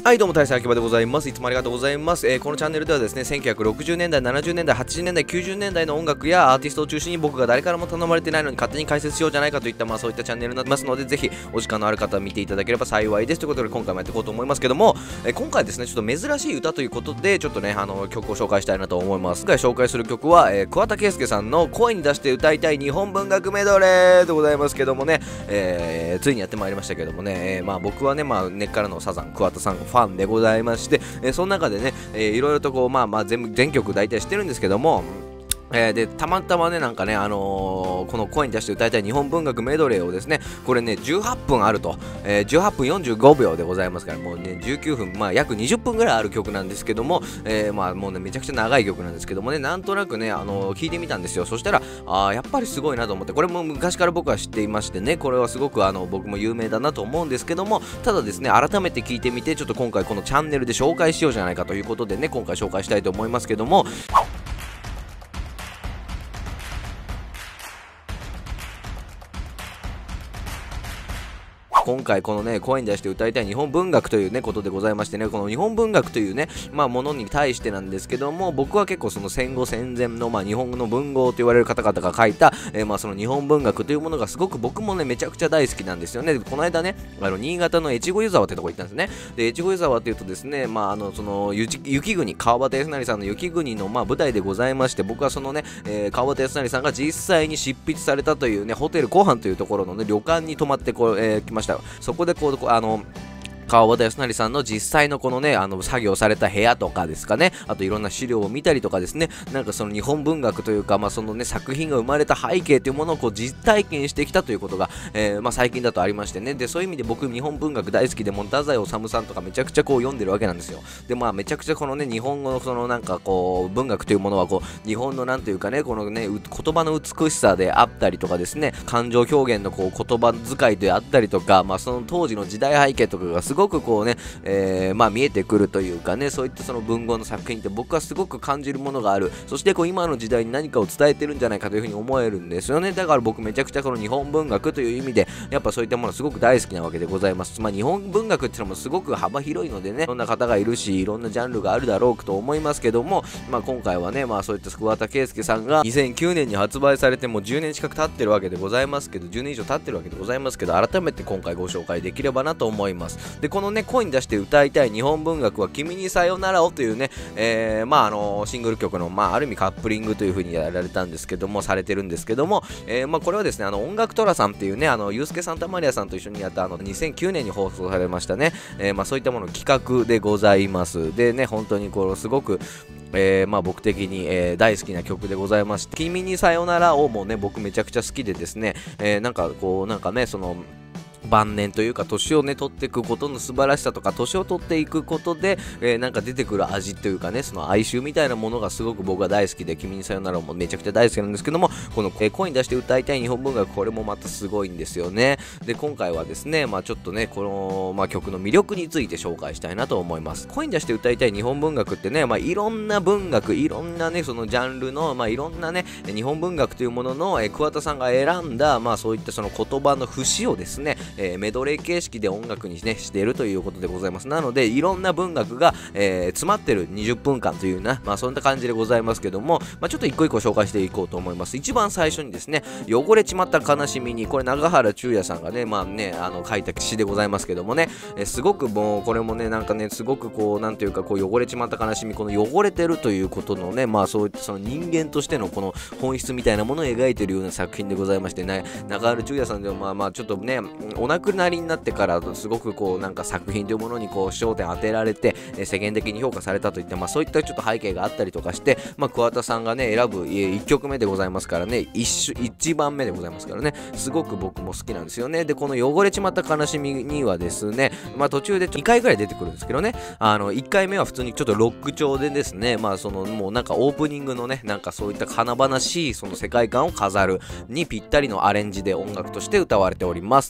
はい、どうも、大佐秋葉でございます。いつもありがとうございます。このチャンネルではですね、1960年代、70年代、80年代、90年代の音楽やアーティストを中心に僕が誰からも頼まれてないのに勝手に解説しようじゃないかといった、そういったチャンネルになってますので、ぜひお時間のある方は見ていただければ幸いです。ということで、今回もやっていこうと思いますけども、今回ですね、ちょっと珍しい歌ということで、ちょっとね、曲を紹介したいなと思います。今回紹介する曲は、桑田佳祐さんの声に出して歌いたい日本文学メドレーでございますけどもね、ついにやってまいりましたけどもね、僕はね、根っからのサザン桑田さんファンでございます。その中でね、いろいろとこう全曲大体知ってるんですけども、でたまたまねなんかねこの声に出して歌いたい日本文学メドレーをですね、これね18分あると、18分45秒でございますから、もうね19分約20分ぐらいある曲なんですけども、もうねめちゃくちゃ長い曲なんですけどもね、なんとなくね聞いてみたんですよ。そしたらやっぱりすごいなと思って、これも昔から僕は知っていましてね、これはすごく僕も有名だなと思うんですけども、ただですね改めて聞いてみて、ちょっと今回このチャンネルで紹介しようじゃないかということでね、今回紹介したいと思いますけども、今回このね声に出して歌いたい日本文学というねことでございましてね、この日本文学というねものに対してなんですけども、僕は結構その戦後戦前の日本の文豪と言われる方々が書いた、その日本文学というものがすごく僕もねめちゃくちゃ大好きなんですよね。この間ね新潟の越後湯沢ってとこ行ったんですね。で越後湯沢っていうとですね、その雪国川端康成さんの雪国の舞台でございまして、僕はそのね、川端康成さんが実際に執筆されたというねホテル湖畔というところのね旅館に泊まって来ました。そこで川端康成さんの実際のこのね作業された部屋とかですかね、あといろんな資料を見たりとかですね、なんかその日本文学というかそのね作品が生まれた背景というものを実体験してきたということが、最近だとありましてね。でそういう意味で僕日本文学大好きで、も太宰治さんとかめちゃくちゃ読んでるわけなんですよ。でめちゃくちゃこのね日本語のそのなんか文学というものは日本のなんというかねこのね言葉の美しさであったりとかですね、感情表現の言葉遣いであったりとか、その当時の時代背景とかがすごく見えてくるというかね、そういったその文豪の作品って僕はすごく感じるものがある。そして今の時代に何かを伝えてるんじゃないかというふうに思えるんですよね。だから僕めちゃくちゃこの日本文学という意味でやっぱそういったものすごく大好きなわけでございます。日本文学っていうのもすごく幅広いのでね、いろんな方がいるしいろんなジャンルがあるだろうと思いますけども、今回はねそういった桑田佳祐さんが2009年に発売されてもう10年近く経ってるわけでございますけど、10年以上経ってるわけでございますけど、改めて今回ご紹介できればなと思います。でこのね声に出して歌いたい日本文学は君にさよならをというね、シングル曲のある意味カップリングという風にやられたんですけども、されてるんですけども、これはですね音楽トラさんっていうねユースケ・サンタマリアさんと一緒にやった2009年に放送されましたね、そういったもの企画でございます。でね本当にすごく僕的に、大好きな曲でございまして、君にさよならをもね僕めちゃくちゃ好きでですね、なんかねその晩年というか年をね取っていくことの素晴らしさとか、年を取っていくことで、なんか出てくる味というかね、その哀愁みたいなものがすごく僕は大好きで、君にさよならもめちゃくちゃ大好きなんですけども、この声に出して歌いたい日本文学、これもまたすごいんですよね。で今回はですねちょっとねこの、曲の魅力について紹介したいなと思います。声に出して歌いたい日本文学ってねいろんな文学、いろんなねそのジャンルのいろんなね日本文学というものの、桑田さんが選んだそういったその言葉の節をですねメドレー形式で音楽にねしているということでございます。なのでいろんな文学が、詰まってる20分間というなそんな感じでございますけども、ちょっと一個一個紹介していこうと思います。一番最初にですね、汚れちまった悲しみに、これ永原中也さんがね書いた詩でございますけどもね、すごくもうこれもねなんかねすごくなんていうか汚れちまった悲しみ、この汚れてるということのねそういったその人間としてのこの本質みたいなものを描いているような作品でございましてね、永原中也さんでもちょっとねお亡くなりになってからすごくなんか作品というものに焦点当てられて世間的に評価されたといって、そういったちょっと背景があったりとかして、桑田さんがね選ぶ1曲目でございますからね、1番目でございますからね、すごく僕も好きなんですよね。でこの汚れちまった悲しみにはですね、途中で2回ぐらい出てくるんですけどね、1回目は普通にちょっとロック調でですね、そのもうなんかオープニングのねなんかそういった華々しいその世界観を飾るにぴったりのアレンジで音楽として歌われております。続いて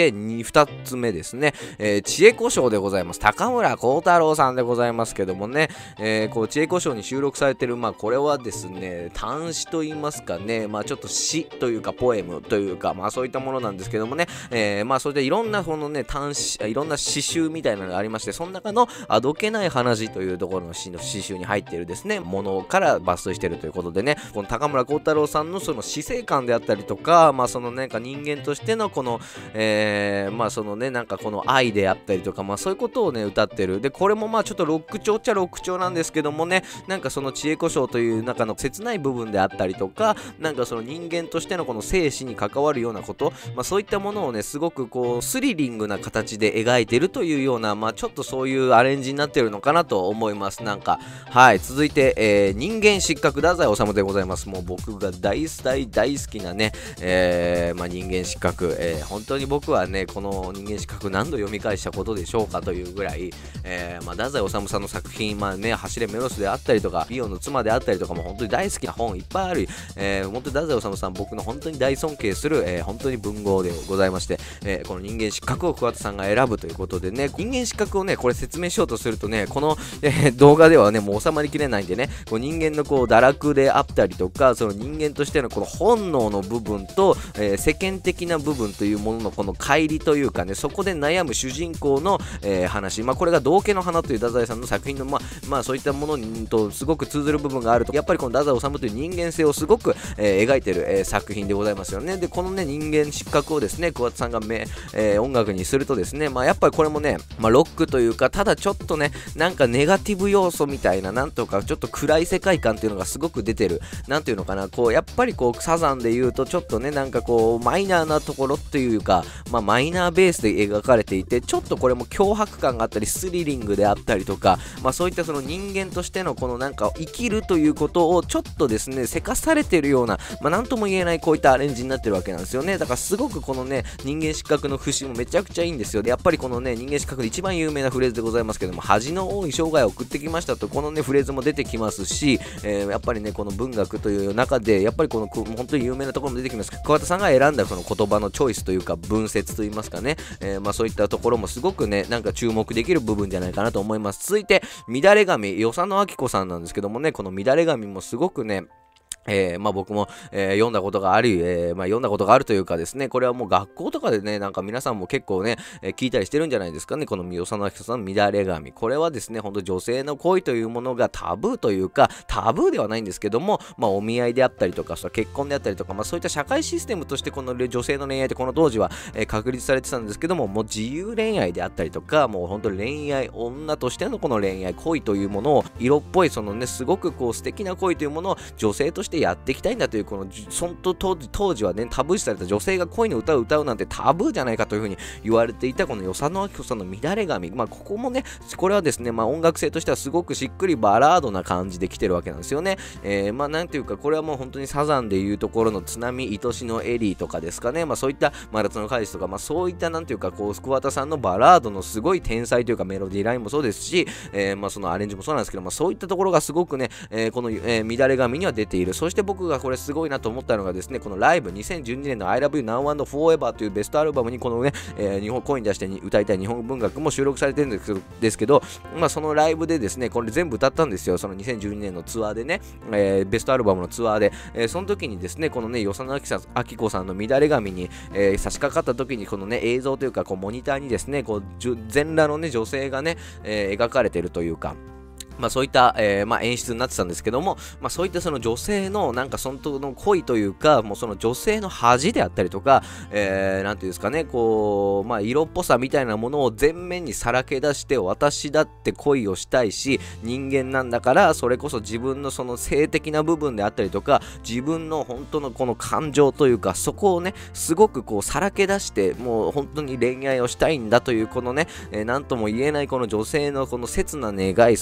して2つ目ですね、知恵故障でございます。高村光太郎さんでございますけどもね、こう知恵故障に収録されてる、これはですね、短詩と言いますかね、ちょっと詩というかポエムというか、そういったものなんですけどもね、それでいろんなこのね、いろんな詩集みたいなのがありまして、その中のあどけない話というところの詩集に入っているですね、ものから抜粋しているということでね、この高村光太郎さんのその死生観であったりとか、そのなんか人間としてのこの、そのね、なんかこの愛であったりとか、そういうことをね、歌ってる。で、これもちょっとロック調っちゃロック調なんですけどもね、なんかその知恵故障という中の切ない部分であったりとか、なんかその人間としてのこの生死に関わるようなこと、そういったものをね、すごくこうスリリングな形で描いてるというような、ちょっとそういうアレンジになってるのかなと思います。なんか、はい、続いて、人間失格太宰治でございます。もう僕が大好きなね、人間失格、本当に僕はね、この人間失格何度読み返したことでしょうかというぐらい、太宰治さんの作品、走れメロスであったりとか、ビオの妻であったりとかも本当に大好きな本いっぱいある、本当に太宰治さん僕の本当に大尊敬する、本当に文豪でございまして、この人間失格を桑田さんが選ぶということでね、人間失格をね、これ説明しようとするとね、この、動画ではね、もう収まりきれないんでね、こう人間のこう堕落であったりとか、その人間としてのこの本能の部分と、世間的な部分というもののこの乖離というかね、そこで悩む主人公の、話、これが道化の花という太宰さんの作品のそういったものとすごく通ずる部分があると、やっぱりこの太宰治という人間性をすごく、描いている、作品でございますよね。で、このね、人間失格をですね、桑田さんが音楽にするとですね、やっぱりこれもね、ロックというか、ただちょっとね、なんかネガティブ要素みたいな、なんとかちょっと暗い世界観っていうのがすごく出てる。なんていうのかな、こう、やっぱりこう、サザンで言うと、ちょっとね、なんかこう、マイナーなところっていうか、マイナーベースで描かれていて、ちょっとこれも脅迫感があったり、スリリングであったりとか、そういったその人間としてのこのなんか生きるということをちょっとですね、せかされてるような、なんとも言えないこういったアレンジになってるわけなんですよね。だからすごくこのね、人間失格の節もめちゃくちゃいいんですよ。で、やっぱりこのね、人間失格で一番有名なフレーズでございますけども、恥の多い生涯を送ってきましたと、このね、フレーズも出てきますし、やっぱりね、この文学という中で、やっぱりこの本当に有名なところも出てきます。桑田さんが選んだその言葉のチョイスというか、文節といいますかね、そういったところもすごくね、なんか注目できる部分じゃないかなと思います。続いて、乱れ髪、与謝野晶子さんなんですけどもね、この乱れ髪もすごくね、僕も、読んだことがあり、読んだことがあるというかですね、これはもう学校とかでね、なんか皆さんも結構ね、聞いたりしてるんじゃないですかね、この与謝野晶子さんの乱れ髪。これはですね、ほんと女性の恋というものがタブーというか、タブーではないんですけども、お見合いであったりとか、結婚であったりとか、そういった社会システムとしてこの女性の恋愛ってこの当時は、確立されてたんですけども、もう自由恋愛であったりとか、もう本当に恋愛、女としてのこの恋愛、恋というものを、色っぽいそのね、すごくこう素敵な恋というものを女性としてやっていきたいんだという、この当時はね、タブー視された女性が恋の歌を歌うなんてタブーじゃないかというふうに言われていたこの与謝野晶子さんの乱れ髪、ここもね、これはですね、音楽性としてはすごくしっくりバラードな感じで来てるわけなんですよね。なんていうか、これはもう本当にサザンでいうところの津波愛しのエリーとかですかね、そういった真夏の果実とか、そういったなんていうか、こう桑田さんのバラードのすごい天才というかメロディーラインもそうですし、そのアレンジもそうなんですけど、そういったところがすごくね、この、乱れ髪には出ている。そして僕がこれすごいなと思ったのがですね、このライブ2012年の I Love You Now and Forever というベストアルバムにこのね、日本声に出して歌いたい日本文学も収録されてるんですけど、そのライブでですね、これ全部歌ったんですよ。その2012年のツアーでね、ベストアルバムのツアーで、その時にですね、このね、与謝野晶子さんの乱れ髪に、差し掛かった時にこのね、映像というかこうモニターにですね、こう全裸のね、女性がね、描かれてるというか、そういった、演出になってたんですけども、そういったその女性のなんかその恋というか、もうその女性の恥であったりとか、なんていうんですかね、こう、色っぽさみたいなものを前面にさらけ出して、私だって恋をしたいし、人間なんだから、それこそ自分のその性的な部分であったりとか、自分の本当のこの感情というか、そこをね、すごくこうさらけ出して、もう本当に恋愛をしたいんだという、このね、なんとも言えないこの女性のこの切な願い、そしてちょっ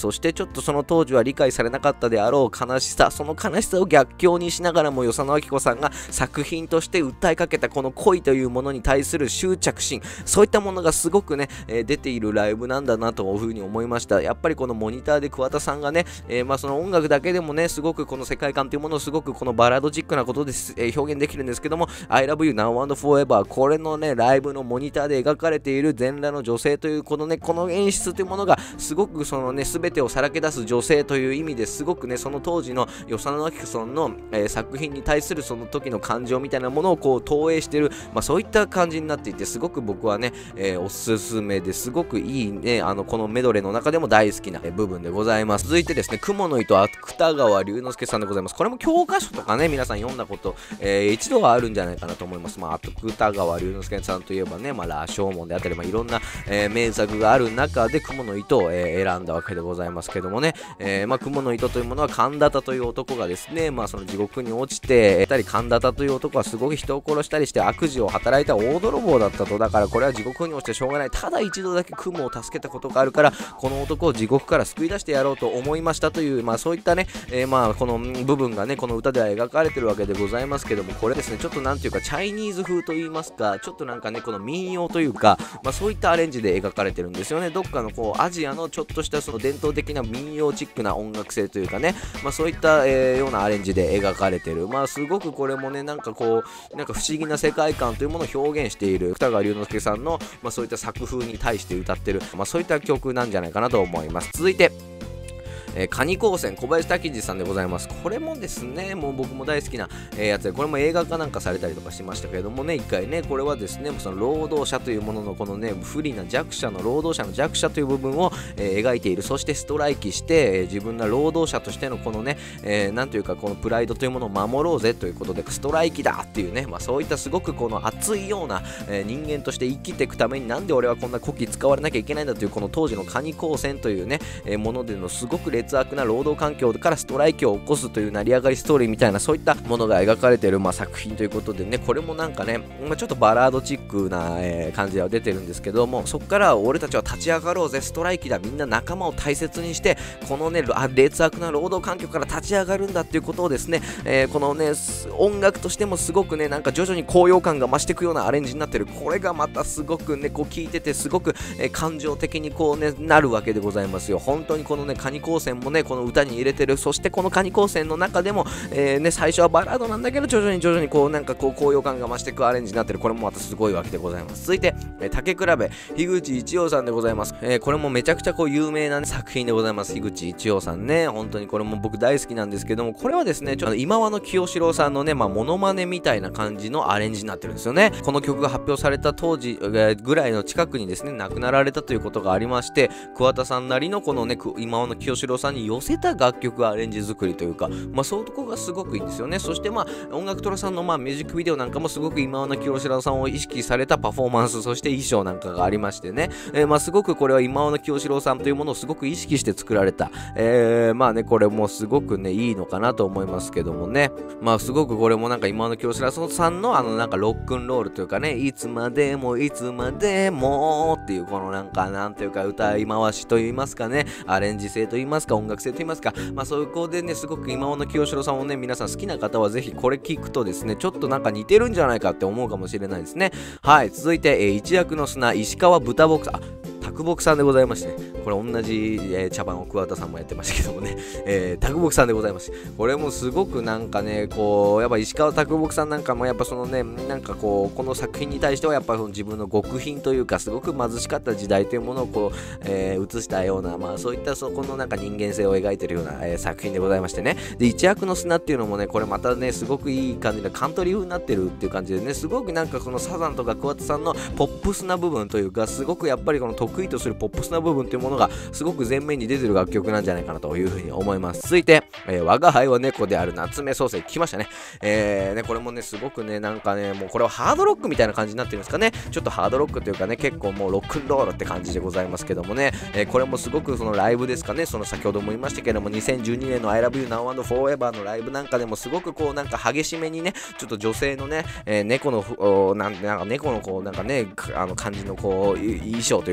っとその当時は理解されなかったであろう悲しさ、その悲しさを逆境にしながらも与謝野晶子さんが作品として訴えかけたこの恋というものに対する執着心、そういったものがすごくね、出ているライブなんだなというふうに思いました。やっぱりこのモニターで桑田さんがね、その音楽だけでもね、すごくこの世界観というものをすごくこのバラードチックなことで、表現できるんですけども、I love you now and forever、 これのねライブのモニターで描かれている全裸の女性というこのね、この演出というものがすごくそのね全てをさらけ出す女性という意味ですごくね、その当時の与謝野晶子さんの、作品に対するその時の感情みたいなものをこう投影している、そういった感じになっていて、すごく僕はね、おすすめですごくいいね、このメドレーの中でも大好きな部分でございます。続いてですね、雲の糸芥川龍之介さんでございます。これも教科書とかね、皆さん読んだこと、一度はあるんじゃないかなと思います。芥川龍之介さんといえばね、羅生門であったり、いろんな、名作がある中で雲の糸を、選んだわけでございますけどもね、雲の糸というものは神田田という男がですね、その地獄に落ちて、神田田という男はすごく人を殺したりして悪事を働いた大泥棒だったと。だからこれは地獄に落ちてしょうがない。ただ一度だけ雲を助けたことがあるから、この男を地獄から救い出してやろうと思いましたという、そういったね、この部分がね、この歌では描かれてるわけでございますけども、これですね、ちょっとなんていうかチャイニーズ風と言いますか、ちょっとなんかね、この民謡というか、そういったアレンジで描かれてるんですよね。どっかのこうアジアのちょっとしたその伝統的な民謡チックな音楽性というかね、そういった、ようなアレンジで描かれてる。すごくこれもね、なんか不思議な世界観というものを表現している芥川龍之介さんの、そういった作風に対して歌ってる、そういった曲なんじゃないかなと思います。続いてカニ光線小林武史さんでございます。これもですね、もう僕も大好きな、やつで、これも映画化なんかされたりとかしましたけれどもね、一回ね、これはですね、その労働者というもののこのね、不利な弱者の労働者の弱者という部分を、描いている。そしてストライキして、自分が労働者としてのこのね、なんというかこのプライドというものを守ろうぜということで、ストライキだっていうね、そういったすごくこの熱いような、人間として生きていくためになんで俺はこんな古希使われなきゃいけないんだというこの当時のカニ光線というね、ものでのすごく劣悪な労働環境からストライキを起こすという成り上がりストーリーみたいな、そういったものが描かれている、作品ということでね、これもなんかね、ちょっとバラードチックな、感じでは出てるんですけども、そこから俺たちは立ち上がろうぜ、ストライキだ、みんな仲間を大切にしてこのね劣悪な労働環境から立ち上がるんだっていうことをですね、このね音楽としてもすごくね、なんか徐々に高揚感が増していくようなアレンジになってる。これがまたすごくね、こう聴いててすごく、感情的にこうねなるわけでございますよ。本当にこのねカニ光線もね、この歌に入れてる。そしてこのカニ光線の中でも、最初はバラードなんだけど徐々にこうなんかこう高揚感が増していくアレンジになってる。これもまたすごいわけでございます。続いて、竹比べ樋口一葉さんでございます。これもめちゃくちゃこう有名な、ね、作品でございます。樋口一葉さんね、本当にこれも僕大好きなんですけども、これはですねちょっと今和の清志郎さんのねモノマネみたいな感じのアレンジになってるんですよね。この曲が発表された当時ぐらいの近くにですね亡くなられたということがありまして、桑田さんなりのこのね今和の清志郎さんに寄せた楽曲アレンジ作りというか、そういうところがすごくいいんですよね。そして音楽トラさんのミュージックビデオなんかもすごく今和の清志郎さんを意識されたパフォーマンス、そして衣装なんかがありましてね、すごくこれは今和の清志郎さんというものをすごく意識して作られた、これもすごくねいいのかなと思いますけどもね、すごくこれもなんか今和の清志郎さんのなんかロックンロールというかね、いつまでもいつまでもっていうこのなんていうか歌い回しと言いますかね、アレンジ性と言いますか音楽性と言いますか、そういうこでねすごく今和の清志郎さんをね皆さん好きな方はぜひこれ聞くとですねちょっとなんか似てるんじゃないかって思うかもしれないですね。はい、続いて、一躍の砂石川豚ボクサー卓木さんでございまして、ね、これ同じ、茶番を桑田さんもやってましたけどもね、卓木さんでございます。これもすごくなんかねこうやっぱ石川卓木さんなんかもやっぱそのねなんかこうこの作品に対してはやっぱ自分の極貧というかすごく貧しかった時代というものをこう、映したようなそういったそこのなんか人間性を描いてるような、作品でございましてね。で一躍の砂っていうのもねこれまたねすごくいい感じでカントリー風になってるっていう感じでね、すごくなんかこのサザンとか桑田さんのポップスな部分というかすごくやっぱりこの得意とするポップスな部分というものがすごく前面に出てる楽曲なんじゃないかなというふうに思います。続いて、我が輩は猫である夏目漱石来ましたね。これもねすごくねなんかねもうこれはハードロックみたいな感じになってるんですかね。ちょっとハードロックというかね結構もうロックンロールって感じでございますけどもね、これもすごくそのライブですかね、その先ほども言いましたけども2012年の I love you now and forever のライブなんかでもすごくこうなんか激しめにねちょっと女性のね、猫のなんか猫のこうなんかね感じのこう衣装というかね、それ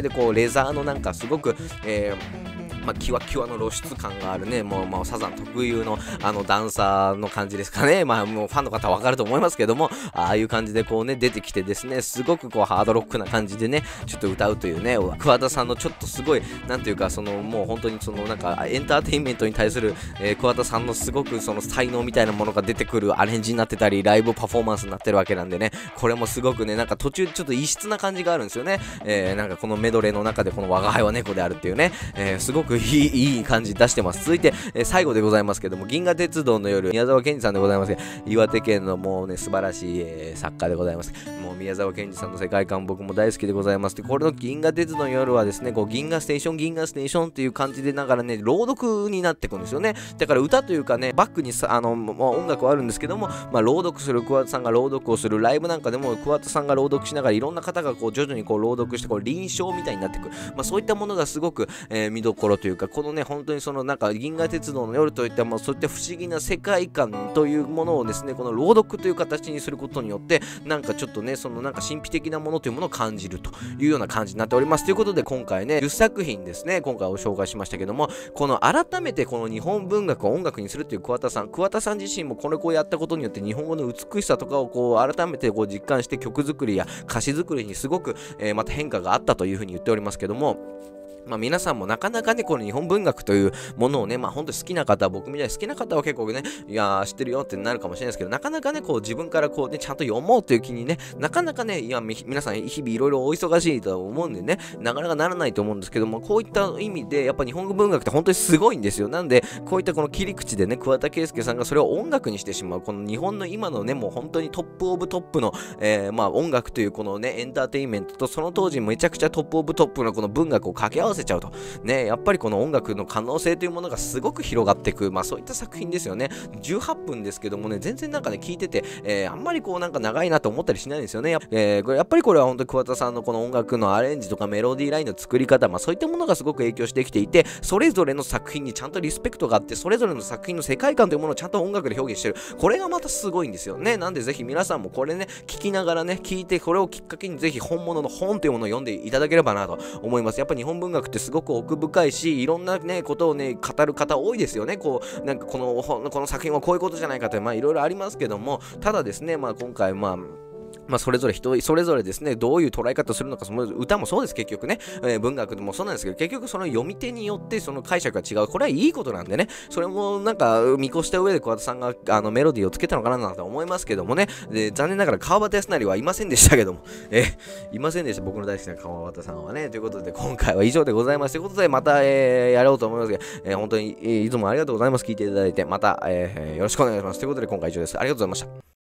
でこうレザーのなんかすごく、キワキワの露出感があるね、もうサザン特有のダンサーの感じですかね。もうファンの方はわかると思いますけども、ああいう感じでこうね、出てきてですね、すごくこうハードロックな感じでね、ちょっと歌うというね、桑田さんのちょっとすごい、なんていうか、もう本当になんかエンターテインメントに対する、桑田さんのすごく才能みたいなものが出てくるアレンジになってたり、ライブパフォーマンスになってるわけなんでね、これもすごくね、なんか途中ちょっと異質な感じがあるんですよね。なんかこのメドレーの中でこの我が輩は猫であるっていうね、すごくいい感じ出してます。続いて、最後でございますけども、銀河鉄道の夜、宮沢賢治さんでございます。岩手県のもうね、素晴らしい、作家でございます。もう宮沢賢治さんの世界観、僕も大好きでございます。で、これの銀河鉄道の夜はですね、こう銀河ステーション、銀河ステーションっていう感じでながらね、朗読になっていくんですよね。だから歌というかね、バックに音楽はあるんですけども、朗読する、桑田さんが朗読をする、ライブなんかでも桑田さんが朗読しながらいろんな方がこう徐々にこう朗読して、こう臨床みたいになっていく。そういったものがすごく、見どころというか、このね、本当になんか銀河鉄道の夜といったそういった不思議な世界観というものをですね、この朗読という形にすることによって、なんかちょっとね、なんか神秘的なものというものを感じるというような感じになっております。ということで今回ね、10作品ですね、今回ご紹介しましたけども、この改めてこの日本文学を音楽にするという桑田さん自身もこれをやったことによって日本語の美しさとかをこう改めてこう実感して曲作りや歌詞作りにすごく、また変化があったというふうに言っておりますけども、皆さんもなかなかね、この日本文学というものをね、本当に好きな方、僕みたいに好きな方は結構ね、いやー、知ってるよってなるかもしれないですけど、なかなかね、こう自分からこうね、ちゃんと読もうという気にね、なかなかね、皆さん日々いろいろお忙しいと思うんでね、なかなかならないと思うんですけども、こういった意味で、やっぱ日本語文学って本当にすごいんですよ。なんで、こういったこの切り口でね、桑田佳祐さんがそれを音楽にしてしまう、この日本の今のね、もう本当にトップオブトップの、音楽というこのね、エンターテインメントと、その当時めちゃくちゃトップオブトップのこの文学を掛け合わせちゃうと。ね、やっぱりこの音楽の可能性というものがすごく広がっていく、そういった作品ですよね。18分ですけどもね、全然なんかね、聞いてて、あんまりこうなんか長いなと思ったりしないんですよね。やっぱりこれは本当に桑田さんのこの音楽のアレンジとかメロディーラインの作り方、そういったものがすごく影響してきていて、それぞれの作品にちゃんとリスペクトがあって、それぞれの作品の世界観というものをちゃんと音楽で表現してる。これがまたすごいんですよね。なんでぜひ皆さんもこれね、聞きながらね、聞いて、これをきっかけにぜひ本物の本というものを読んでいただければなと思います。やっぱ日本文学ってすごく奥深いし、いろんなね、ことをね、語る方多いですよね。こう、なんかこの作品はこういうことじゃないかという、いろいろありますけども、ただですね、今回、それぞれ人それぞれですね、どういう捉え方するのか、その歌もそうです、結局ね、文学でもそうなんですけど、結局その読み手によってその解釈が違う。これはいいことなんでね、それもなんか見越した上で桑田さんがメロディーをつけたのかなと思いますけどもね、で残念ながら川端康成はいませんでしたけども、いませんでした、僕の大好きな川端さんはね。ということで、今回は以上でございます。ということで、また、やろうと思いますが、本当に、いつもありがとうございます。聞いていただいて、また、よろしくお願いします。ということで、今回以上です。ありがとうございました。